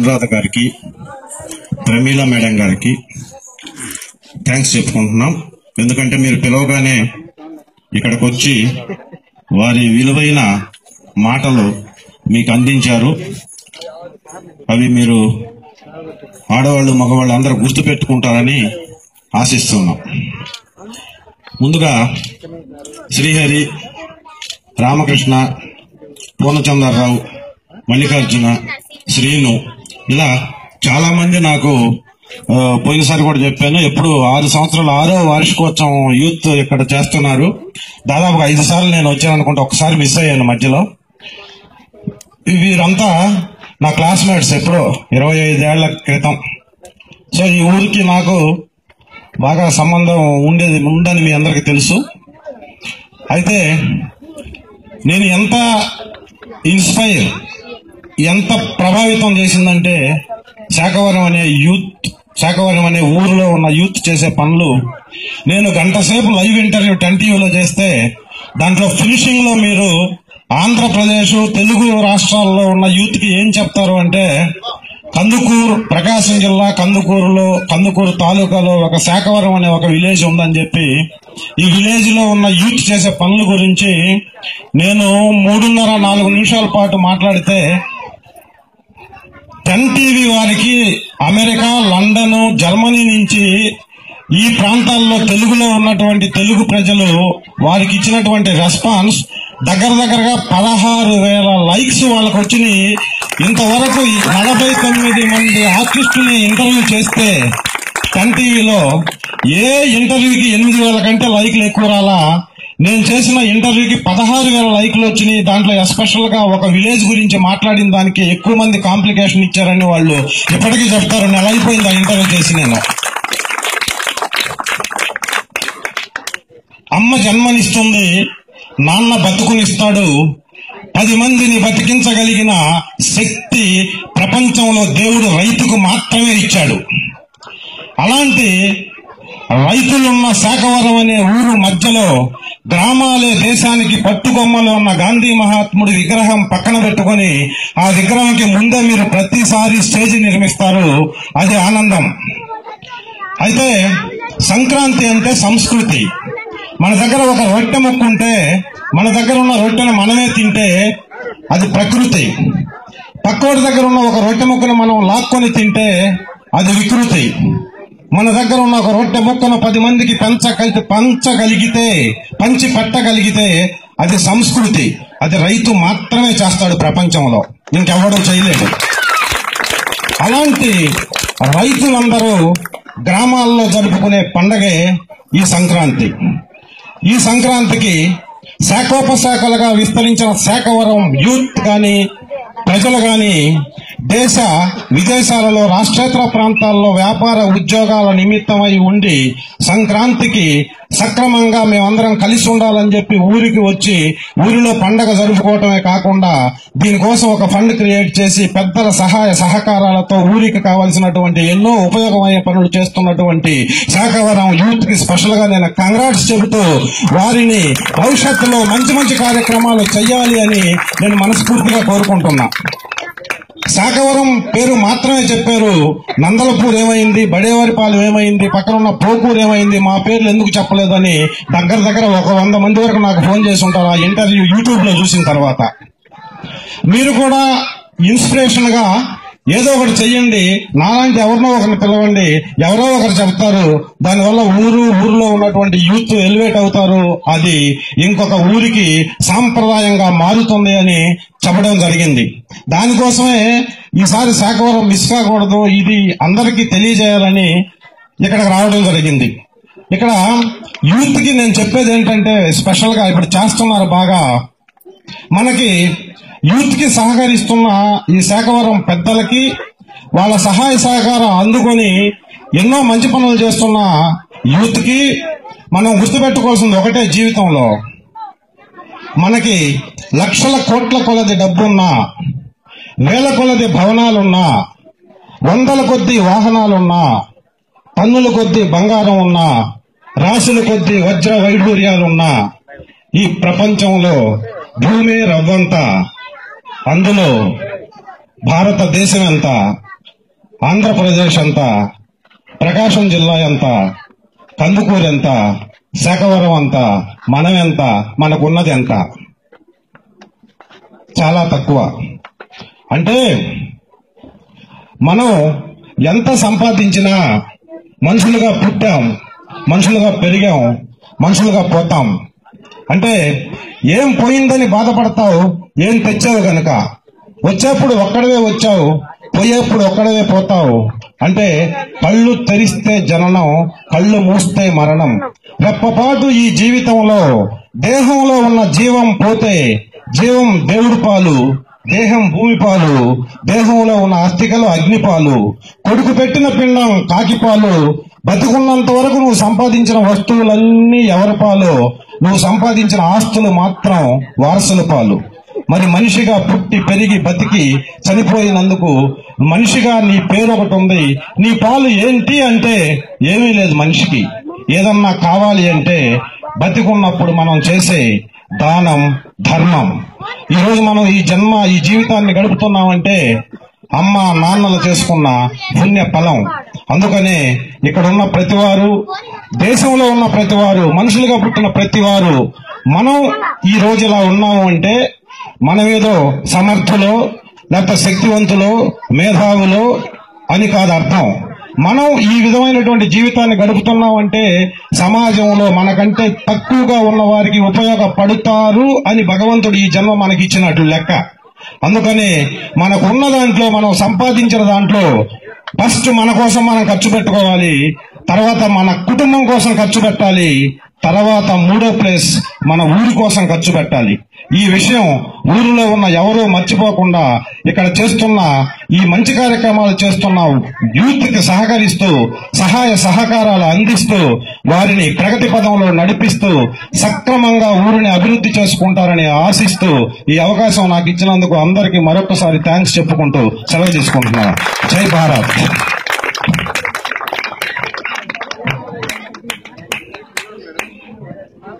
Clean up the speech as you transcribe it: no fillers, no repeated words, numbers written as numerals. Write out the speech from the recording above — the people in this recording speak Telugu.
అనురాధ గారికి, ప్రమీల మేడం గారికి థ్యాంక్స్ చెప్పుకుంటున్నాం. ఎందుకంటే మీరు పిలవగానే ఇక్కడికి వచ్చి వారి విలువైన మాటలు మీకు అందించారు. అవి మీరు ఆడవాళ్ళు మగవాళ్ళు అందరూ గుర్తుపెట్టుకుంటారని ఆశిస్తున్నాం. ముందుగా శ్రీహరి, రామకృష్ణ, పూర్ణచంద్రరావు, మల్లికార్జున, శ్రీను ఇలా చాలా మంది నాకు పోయినసారి కూడా చెప్పాను, ఎప్పుడు 6 సంవత్సరాలు 6వ వార్షికోత్సవం యూత్ ఇక్కడ చేస్తున్నారు. దాదాపుగా 5 సార్లు నేను వచ్చాను అనుకుంటే, ఒకసారి మిస్ అయ్యాను మధ్యలో. వీరంతా నా క్లాస్మేట్స్, ఎప్పుడో 25 ఏళ్ల క్రితం. సో ఈ ఊరికి నాకు బాగా సంబంధం ఉందని మీ అందరికీ తెలుసు. అయితే నేను ఎంత ఇన్స్పైర్, ఎంత ప్రభావితం చేసిందంటే శాఖవరం అనే ఊరిలో ఉన్న యూత్ చేసే పనులు. నేను గంట సేపు లైవ్ ఇంటర్వ్యూ 10 టీవీలో చేస్తే దాంట్లో ఫినిషింగ్ లో మీరు ఆంధ్రప్రదేశ్, తెలుగు రాష్ట్రాల్లో ఉన్న యూత్ కి ఏం చెప్తారు అంటే, కందుకూరు, ప్రకాశం జిల్లా కందుకూరు తాలూకాలో ఒక శాఖవరం అనే ఒక విలేజ్ ఉందని చెప్పి, ఈ విలేజ్ లో ఉన్న యూత్ చేసే పనుల గురించి నేను 3.5-4 నిమిషాల పాటు మాట్లాడితే 10 టీవీ వారికి అమెరికా, లండన్, జర్మనీ నుంచి ఈ ప్రాంతాల్లో తెలుగులో ఉన్నటువంటి తెలుగు ప్రజలు వారికి ఇచ్చినటువంటి రెస్పాన్స్ దగ్గరగా 16,000 లైక్స్ వాళ్ళకు వచ్చినాయి. ఇంతవరకు 49 మంది ఆర్టిస్టుని ఇంటర్వ్యూ చేస్తే 10 టీవీలో ఏ ఇంటర్వ్యూకి 8,000 కంటే లైక్లు ఎక్కువ రాలా. నేను చేసిన ఇంటర్వ్యూకి 16,000 లైక్లు వచ్చినాయి. దాంట్లో ఎస్పెషల్ గా ఒక విలేజ్ గురించి మాట్లాడిన దానికి ఎక్కువ మంది కాంప్లికేషన్ ఇచ్చారని వాళ్ళు ఇప్పటికీ చెప్తారు. నెల అయిపోయింది ఆ ఇంటర్వ్యూ చేసి. నేను అమ్మ జన్మనిస్తుంది, నాన్న బతుకునిస్తాడు, 10 మందిని బతికించగలిగిన శక్తి ప్రపంచంలో దేవుడు రైతుకు మాత్రమే ఇచ్చాడు. అలాంటి రైతులున్న శాఖవరం అనే ఊరు మధ్యలో గ్రామాలే దేశానికి పట్టుకొమ్మలో ఉన్న గాంధీ మహాత్ముడి విగ్రహం పక్కన పెట్టుకుని ఆ విగ్రహానికి ముందే మీరు ప్రతిసారి స్టేజి నిర్మిస్తారు. అది ఆనందం. అయితే సంక్రాంతి అంటే సంస్కృతి. మన దగ్గర ఒక రొట్టె ముక్క ఉంటే, మన దగ్గర ఉన్న రొట్టెను మనమే తింటే అది ప్రకృతి. పక్కోడి దగ్గర ఉన్న ఒక రొట్టె ముక్కను మనం లాక్కొని తింటే అది వికృతి. మన దగ్గర ఉన్న ఒక రొట్టె ముక్కను 10 మందికి పంచి పెట్టగలిగితే అది సంస్కృతి. అది రైతు మాత్రమే చేస్తాడు ప్రపంచంలో, ఇంకెవడూ చేయలేడు. అలాంటి రైతులందరూ గ్రామాల్లో జరుపుకునే పండగే ఈ సంక్రాంతి. ఈ సంక్రాంతికి శాఖోపశాఖలుగా విస్తరించిన శాఖవరం యూత్ గాని, ప్రజలు గాని దేశ విదేశాలలో, రాష్ట్రేతర ప్రాంతాల్లో వ్యాపార ఉద్యోగాల నిమిత్తమై ఉండి సంక్రాంతికి సక్రమంగా మేమందరం కలిసి ఉండాలని చెప్పి ఊరికి వచ్చి ఊరిలో పండగ జరుపుకోవటమే కాకుండా దీనికోసం ఒక ఫండ్ క్రియేట్ చేసి పెద్దల సహాయ సహకారాలతో ఊరికి కావాల్సినటువంటి ఎన్నో ఉపయోగమయ్యే పనులు చేస్తున్నటువంటి శాఖవరం యూత్ కి స్పెషల్ గా నేను కంగ్రాట్స్ చెబుతూ వారిని భవిష్యత్తులో మంచి కార్యక్రమాలు చేయాలి అని నేను మనస్ఫూర్తిగా కోరుకుంటున్నా. శాఖవరం పేరు మాత్రమే చెప్పారు, నందలపూర్ ఏమైంది, బడేవారిపాలెం ఏమైంది, పక్కన ఉన్న పోకూరు ఏమైంది, మా పేర్లు ఎందుకు చెప్పలేదని దగ్గర ఒక 100 మంది వరకు నాకు ఫోన్ చేసి ఉంటారు ఆ ఇంటర్వ్యూ యూట్యూబ్ లో చూసిన తర్వాత. మీరు కూడా ఇన్స్పిరేషన్ గా ఏదో ఒకటి చెయ్యండి, నాలాంటి ఎవరినో ఒకరిని పిలవండి, ఎవరో ఒకరు చెప్తారు, దానివల్ల ఊరిలో ఉన్నటువంటి యూత్ ఎలివేట్ అవుతారు, అది ఇంకొక ఊరికి సాంప్రదాయంగా మారుతుంది అని చెప్పడం జరిగింది. దానికోసమే ఈసారి శాఖవరం మిస్ కాకూడదు, ఇది అందరికీ తెలియజేయాలని ఇక్కడికి రావడం జరిగింది. ఇక్కడ యూత్ కి నేను చెప్పేది ఏంటంటే, స్పెషల్ గా ఇప్పుడు చేస్తున్నారు బాగా, మనకి యూత్ కి సహకరిస్తున్న ఈ శాఖవరం పెద్దలకి, వాళ్ళ సహాయ సహకారం అందుకొని ఎన్నో మంచి పనులు చేస్తున్న యూత్ కి మనం గుర్తుపెట్టుకోవాల్సింది ఒకటే, జీవితంలో మనకి లక్షల కోట్ల కొలది డబ్బున్నా, వేల కొలది భవనాలున్నా, వందల కొద్ది వాహనాలున్నా, టన్నుల కొద్ది బంగారం ఉన్నా, రాసుల కొద్ది వజ్ర వైఢూర్యాలున్నా, ఈ ప్రపంచంలో భూమి రవ్వంతా, అందులో భారతదేశం ఎంత, ఆంధ్రప్రదేశ్ ఎంత, ప్రకాశం జిల్లా ఎంత, కందుకూరు ఎంత, సాఖవరం ఎంత, మనం ఎంత, మనకున్నది ఎంత? చాలా తక్కువ. అంటే మనం ఎంత సంపాదించినా మనుషులుగా పుట్టాం, మనుషులుగా పెరిగాం, మనుషులుగా పోతాం. అంటే ఏం పోయిందని బాధపడతావు, ఏం తెచ్చావు గనక. వచ్చేప్పుడు ఒక్కడవే వచ్చావు, పోయేప్పుడు ఒక్కడవే పోతావు. అంటే కళ్ళు తెరిస్తే జననం, కళ్ళు మూస్తే మరణం. రెప్పపాటు ఈ జీవితంలో దేహంలో ఉన్న జీవం పోతే జీవం దేవుడి పాలు, దేహం భూమి పాలు, దేహంలో ఉన్న అస్థికలు అగ్నిపాలు, కొడుకు పెట్టిన పిండం కాకిపాలు. బతికున్నంత వరకు నువ్వు సంపాదించిన వస్తువులన్నీ ఎవరి పాలు, నువ్వు సంపాదించిన ఆస్తులు మాత్రం వారసుల పాలు. మరి మనిషిగా పుట్టి పెరిగి బతికి చనిపోయినందుకు మనిషిగా నీ పేరు ఒకటి ఉంది. నీ పాలు ఏంటి అంటే ఏమీ లేదు మనిషికి. ఏదన్నా కావాలి అంటే బతికున్నప్పుడు మనం చేసే దానం, ధర్మం. ఈ రోజు మనం ఈ జీవితాన్ని గడుపుతున్నామంటే అమ్మ నాన్నలు చేసుకున్న పుణ్య ఫలం. అందుకనే ఇక్కడ ఉన్న ప్రతివారు, దేశంలో ఉన్న ప్రతివారు, మనుషులుగా పుట్టిన ప్రతివారు మనం ఈ రోజు ఇలా ఉన్నాము అంటే మనమేదో సమర్థులో లేకపోతే శక్తివంతులో మేధావులో అని కాదు అర్థం. మనం ఈ విధమైనటువంటి జీవితాన్ని గడుపుతున్నామంటే సమాజంలో మనకంటే తక్కువగా ఉన్న వారికి ఉపయోగపడతారు అని భగవంతుడు ఈ జన్మ మనకి ఇచ్చినట్లు లెక్క. అందుకని మనకు ఉన్న దాంట్లో, మనం సంపాదించిన దాంట్లో ఫస్ట్ మన కోసం మనం ఖర్చు పెట్టుకోవాలి, తర్వాత మన కుటుంబం కోసం ఖర్చు పెట్టాలి, తర్వాత మూడో ప్లేస్ మన ఊరి కోసం ఖర్చు పెట్టాలి. ఈ విషయం ఊరిలో ఉన్న ఎవరూ మర్చిపోకుండా ఇక్కడ చేస్తున్న ఈ మంచి కార్యక్రమాలు చేస్తున్న యూత్ కి సహకరిస్తూ, సహాయ సహకారాలు అందిస్తూ, వారిని ప్రగతి పదంలో నడిపిస్తూ సక్రమంగా ఊరిని అభివృద్ధి చేసుకుంటారని ఆశిస్తూ ఈ అవకాశం నాకు ఇచ్చినందుకు అందరికీ మరొకసారి థ్యాంక్స్ చెప్పుకుంటూ సెలవు తీసుకుంటున్నాను. జై భారత్.